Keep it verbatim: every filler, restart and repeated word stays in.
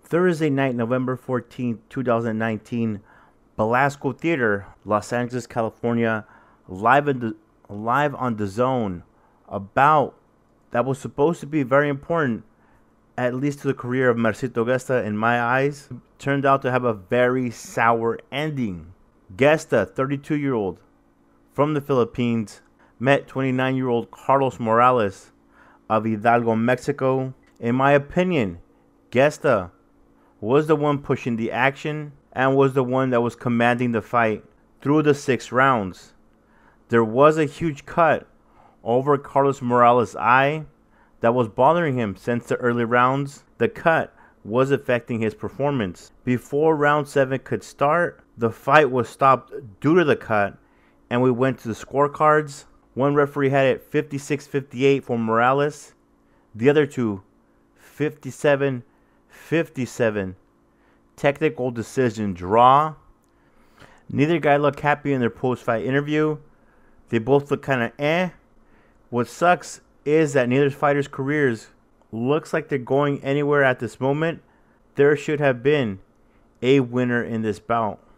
Thursday night, November fourteenth, twenty nineteen, Belasco Theater, Los Angeles, California, live in the live on the Zone. About that was supposed to be very important, at least to the career of Marcito Gesta in my eyes, turned out to have a very sour ending. Gesta, thirty-two-year-old from the Philippines, met twenty-nine-year-old Carlos Morales of Hidalgo, Mexico. In my opinion, Gesta was the one pushing the action and was the one that was commanding the fight through the six rounds. There was a huge cut over Carlos Morales' eye that was bothering him since the early rounds. The cut was affecting his performance. Before round seven could start, the fight was stopped due to the cut, and we went to the scorecards. One referee had it fifty-six fifty-eight for Morales, the other two fifty-seven fifty-seven. Technical decision draw. Neither guy looked happy in their post-fight interview. They both look kind of eh. What sucks is that neither fighter's careers looks like they're going anywhere at this moment. There should have been a winner in this bout.